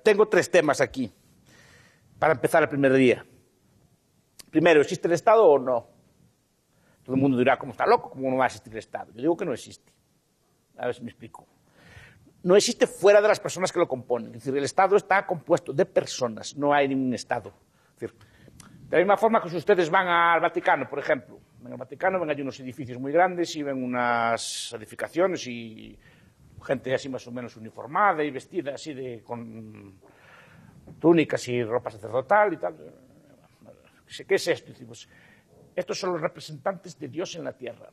tengo 3 temas aquí para empezar el primer día. Primero, ¿existe el Estado o no? Todo el mundo dirá, ¿cómo está loco? ¿Cómo no va a existir el Estado? Yo digo que no existe. A ver si me explico. No existe fuera de las personas que lo componen. Es decir, el Estado está compuesto de personas, no hay ningún Estado. Es decir, de la misma forma que si ustedes van al Vaticano, por ejemplo, en el Vaticano ven allí unos edificios muy grandes y ven unas edificaciones y gente así más o menos uniformada y vestida así con túnicas y ropa sacerdotal y tal. ¿Qué es esto? Decimos, estos son los representantes de Dios en la tierra.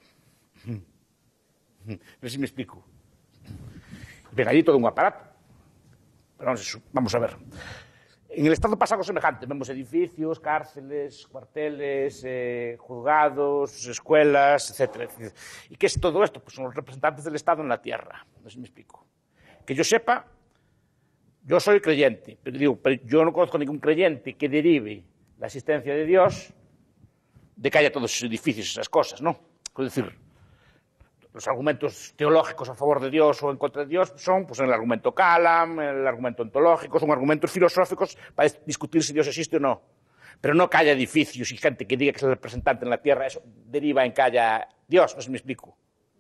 A ver si me explico. Ven allí todo un aparato. Pero vamos a ver. En el Estado pasa algo semejante. Vemos edificios, cárceles, cuarteles, juzgados, escuelas, etc. ¿Y qué es todo esto? Pues son los representantes del Estado en la tierra. No sé si me explico. Que yo sepa, yo soy creyente, pero yo no conozco ningún creyente que derive la existencia de Dios de que haya todos esos edificios, esas cosas, ¿no? Es decir, los argumentos teológicos a favor de Dios o en contra de Dios son pues, el argumento Kalam, el argumento ontológico, son argumentos filosóficos para discutir si Dios existe o no. Pero no que haya edificios y gente que diga que es el representante en la tierra, eso deriva en que haya Dios, no sé si me explico.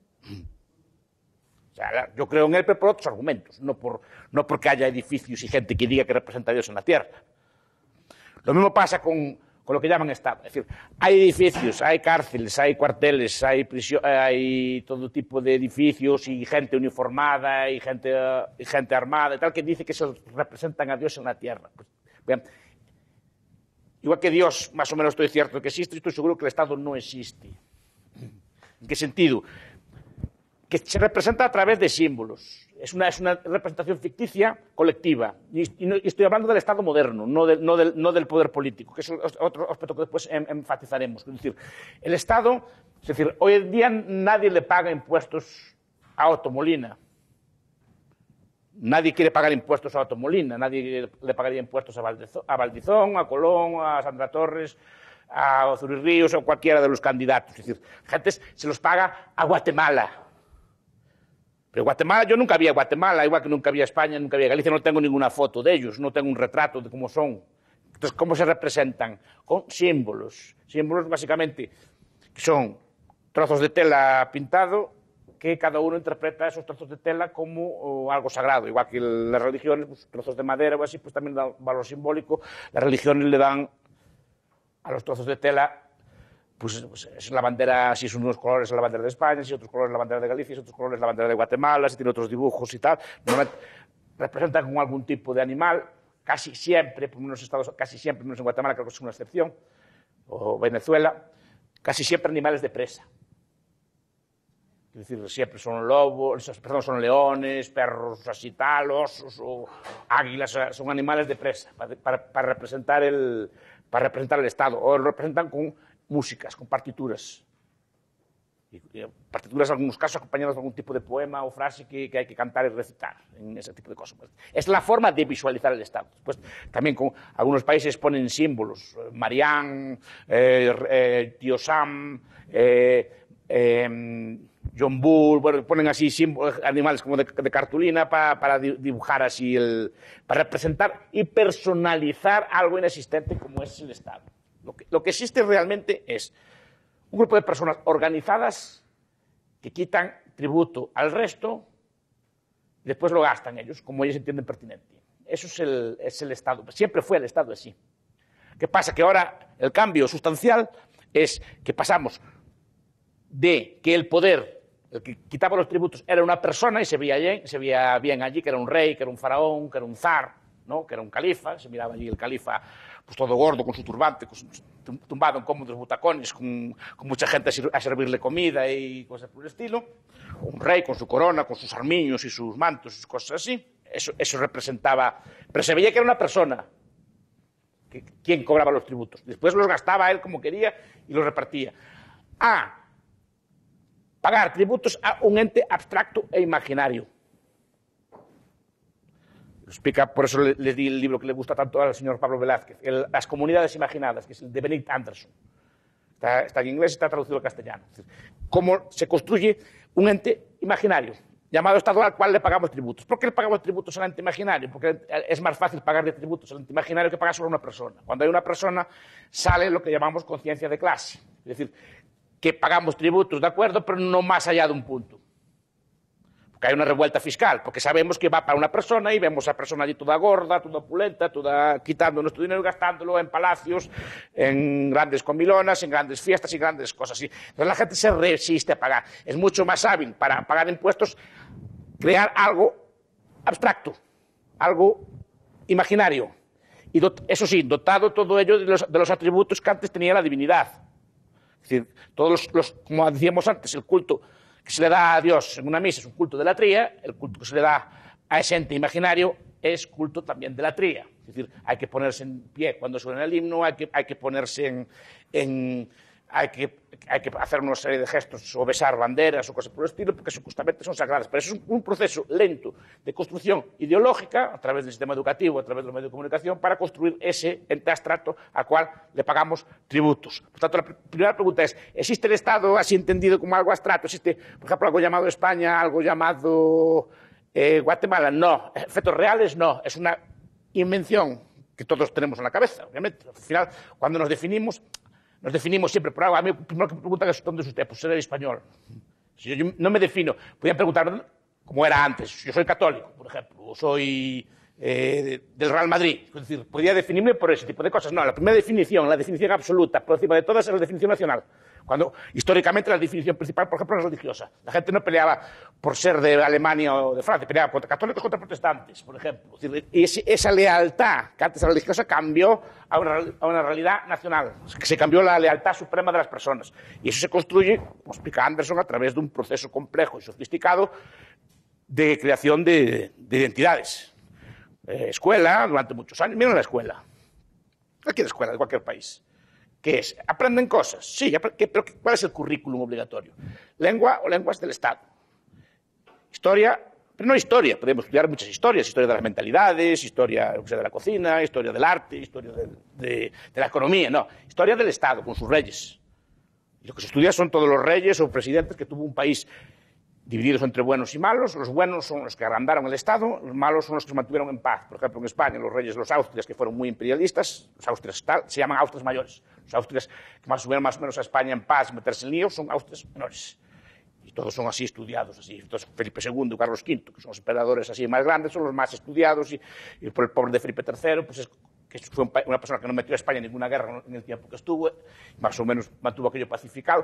O sea, yo creo en él, pero por otros argumentos, no porque haya edificios y gente que diga que representa a Dios en la tierra. Lo mismo pasa con lo que llaman Estado. Es decir, hay edificios, hay cárceles, hay cuarteles, hay todo tipo de edificios y gente uniformada y gente armada y tal, que dice que se representan a Dios en la tierra. Pues, bien, igual que Dios, más o menos estoy cierto que existe, estoy seguro que el Estado no existe. ¿En qué sentido? Que se representa a través de símbolos. Es una representación ficticia colectiva. Y estoy hablando del Estado moderno, no del poder político, que es otro aspecto que después enfatizaremos. Es decir, el Estado, es decir, hoy en día nadie le paga impuestos a Otto Molina. Nadie quiere pagar impuestos a Otto Molina, nadie le pagaría impuestos a Valdizón, a Colón, a Sandra Torres, a Ozuri Ríos o cualquiera de los candidatos. Es decir, gente se los paga a Guatemala. Pero Guatemala, yo nunca vi a Guatemala, igual que nunca vi a España, nunca vi a Galicia, no tengo ninguna foto de ellos, no tengo un retrato de cómo son. Entonces, ¿cómo se representan? Con símbolos. Símbolos, básicamente, que son trozos de tela pintado, que cada uno interpreta esos trozos de tela como algo sagrado. Igual que las religiones, pues, trozos de madera o así, pues también dan valor simbólico. Las religiones le dan a los trozos de tela pues es la bandera, si son unos colores la bandera de España, si otros colores la bandera de Galicia, si otros colores la bandera de Guatemala, si tiene otros dibujos y tal. Normalmente representan con algún tipo de animal, casi siempre, por unos estados, casi siempre, menos en Guatemala, creo que es una excepción, o Venezuela, casi siempre animales de presa. Es decir, siempre son lobos, perdón, son leones, perros así tal, osos o águilas, son animales de presa para representar el Estado, o lo representan con músicas, con partituras. Y partituras en algunos casos acompañadas de algún tipo de poema o frase que hay que cantar y recitar, en ese tipo de cosas. Es la forma de visualizar el Estado. Después, también con algunos países ponen símbolos, Marián, Tío Sam, John Bull, bueno, ponen así símbolos, animales como de cartulina para dibujar así, para representar y personalizar algo inexistente como es el Estado. Lo que existe realmente es un grupo de personas organizadas que quitan tributo al resto y después lo gastan ellos, como ellos entienden pertinente. Eso es el Estado. Siempre fue el Estado así. ¿Qué pasa? Que ahora el cambio sustancial es que pasamos de que el poder, el que quitaba los tributos, era una persona y se veía bien allí, que era un rey, que era un faraón, que era un zar, ¿no? Que era un califa, se miraba allí el califa pues todo gordo, con su turbante, tumbado en cómodos butacones, con mucha gente a servirle comida y cosas por el estilo, un rey con su corona, con sus armiños y sus mantos y sus cosas así. Eso representaba, pero se veía que era una persona quien cobraba los tributos. Después los gastaba él como quería y los repartía. Pagar tributos a un ente abstracto e imaginario. Lo explica, por eso les di el libro que le gusta tanto al señor Pablo Velázquez, Las comunidades imaginadas, que es el de Benedict Anderson. Está en inglés y está traducido al castellano. Es decir, cómo se construye un ente imaginario. llamado Estado al cual le pagamos tributos. ¿Por qué le pagamos tributos al ente imaginario? Porque es más fácil pagarle tributos al ente imaginario que pagar solo a una persona. Cuando hay una persona, sale lo que llamamos conciencia de clase. Es decir, que pagamos tributos, de acuerdo, pero no más allá de un punto. Porque hay una revuelta fiscal, porque sabemos que va para una persona y vemos a la persona allí toda gorda, toda opulenta, toda quitando nuestro dinero y gastándolo en palacios, en grandes comilonas, en grandes fiestas y grandes cosas así. Entonces la gente se resiste a pagar. Es mucho más hábil para pagar impuestos crear algo abstracto, algo imaginario. Y eso sí, dotado todo ello de los atributos que antes tenía la divinidad. Es decir, todos como decíamos antes, el culto que se le da a Dios en una misa es un culto de latría, el culto que se le da a ese ente imaginario es culto también de latría. Es decir, hay que ponerse en pie cuando suena el himno, hay que ponerse hay que hacer una serie de gestos o besar banderas o cosas por el estilo, porque justamente son sagradas. Pero eso es un proceso lento de construcción ideológica a través del sistema educativo, a través de los medios de comunicación, para construir ese ente abstracto al cual le pagamos tributos. Por tanto, la primera pregunta es, ¿existe el Estado así entendido como algo abstracto? ¿Existe, por ejemplo, algo llamado España, algo llamado Guatemala? No. ¿Efectos reales? No. Es una invención que todos tenemos en la cabeza, obviamente. Al final, cuando nos definimos siempre por algo. A mí, primero que me preguntan es ¿dónde es usted? Pues soy español. Si yo no me defino. Podrían preguntar como era antes. Yo soy católico, por ejemplo, o soy del Real Madrid. Es decir, podría definirme por ese tipo de cosas. No, la primera definición, la definición absoluta, por encima de todas, es la definición nacional. Cuando históricamente la definición principal, por ejemplo, es religiosa. La gente no peleaba por ser de Alemania o de Francia, peleaba contra católicos contra protestantes, por ejemplo. Es decir, esa lealtad que antes era religiosa cambió a una realidad nacional, que se cambió la lealtad suprema de las personas. Y eso se construye, como explica Anderson, a través de un proceso complejo y sofisticado de creación de identidades. Escuela, durante muchos años, miren la escuela. Cualquier escuela de cualquier país. ¿Qué es? ¿Aprenden cosas? Sí, pero ¿cuál es el currículum obligatorio? Lengua o lenguas del Estado. Historia, pero no historia, podemos estudiar muchas historias, historia de las mentalidades, historia de la cocina, historia del arte, historia de la economía, no, historia del Estado, con sus reyes. Y lo que se estudia son todos los reyes o presidentes que tuvo un país divididos entre buenos y malos. Los buenos son los que agrandaron el Estado, los malos son los que se mantuvieron en paz. Por ejemplo, en España, los reyes, los Austrias, que fueron muy imperialistas, los Austrias se llaman Austrias mayores. Los Austrias que mantuvieron más o menos a España en paz y meterse en líos son Austrias menores. Y todos son así estudiados, así. Entonces, Felipe II y Carlos V, que son los emperadores así más grandes, son los más estudiados, y por el pobre de Felipe III, pues que fue una persona que no metió a España en ninguna guerra en el tiempo que estuvo, más o menos mantuvo aquello pacificado,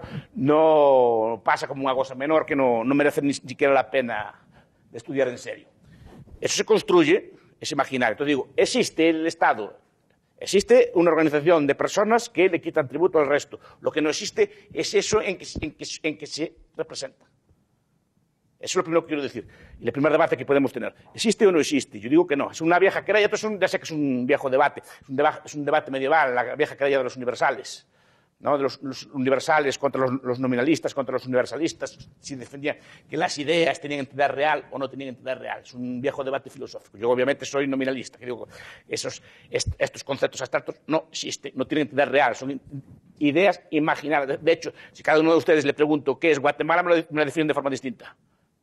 no pasa como una cosa menor que no merece ni siquiera la pena de estudiar en serio. Eso se construye, es imaginario. Entonces digo, existe el Estado, existe una organización de personas que le quitan tributo al resto. Lo que no existe es eso en que se representa. Eso es lo primero que quiero decir. Y el primer debate que podemos tener. ¿Existe o no existe? Yo digo que no. Es una vieja querella, ya sé que es un viejo debate. Es un debate medieval, la vieja querella de los universales. ¿No? De los universales contra los nominalistas, contra los universalistas, si defendían que las ideas tenían entidad real o no tenían entidad real. Es un viejo debate filosófico. Yo obviamente soy nominalista, que digo estos conceptos abstractos no existen, no tienen entidad real, son ideas imaginadas. De hecho, si cada uno de ustedes le pregunto qué es Guatemala, me lo definen de forma distinta.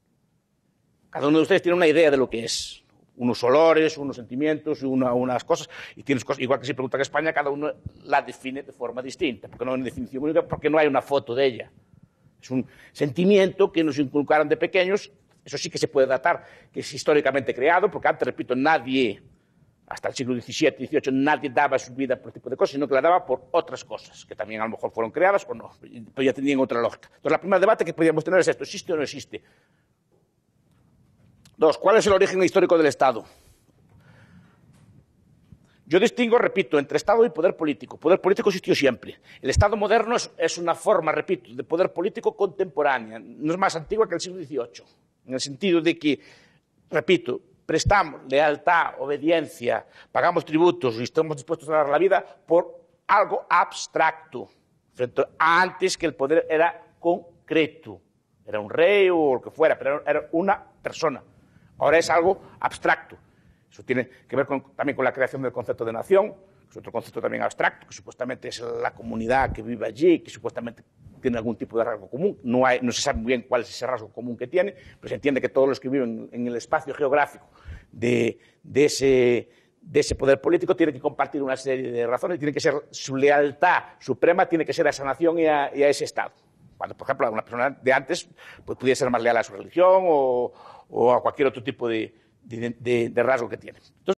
Cada uno de ustedes tiene una idea de lo que es. Unos olores, unos sentimientos, unas cosas. Y tienes cosas, igual que si preguntan a España, cada uno la define de forma distinta. Porque no hay una definición única, porque no hay una foto de ella. Es un sentimiento que nos inculcaron de pequeños. Eso sí que se puede datar, que es históricamente creado, porque antes, repito, nadie, hasta el siglo XVII, XVIII, nadie daba su vida por este tipo de cosas, sino que la daba por otras cosas, que también a lo mejor fueron creadas o no, pero ya tenían otra lógica. Entonces, el primer debate que podríamos tener es esto: ¿existe o no existe? Dos, ¿cuál es el origen histórico del Estado? Yo distingo, repito, entre Estado y poder político. Poder político existió siempre. El Estado moderno es una forma, repito, de poder político contemporánea. No es más antigua que el siglo XVIII, en el sentido de que, repito, prestamos lealtad, obediencia, pagamos tributos y estamos dispuestos a dar la vida por algo abstracto, frente a antes que el poder era concreto. Era un rey o lo que fuera, pero era una persona. Ahora es algo abstracto. Eso tiene que ver también con la creación del concepto de nación, que es otro concepto también abstracto, que supuestamente es la comunidad que vive allí, que supuestamente tienen algún tipo de rasgo común. No se sabe muy bien cuál es ese rasgo común que tiene, pero se entiende que todos los que viven en el espacio geográfico de ese poder político tienen que compartir una serie de razones, tiene que ser su lealtad suprema, tiene que ser a esa nación y a ese Estado. Cuando, por ejemplo, una persona de antes pues, pudiera ser más leal a su religión o a cualquier otro tipo de rasgo que tiene. Entonces,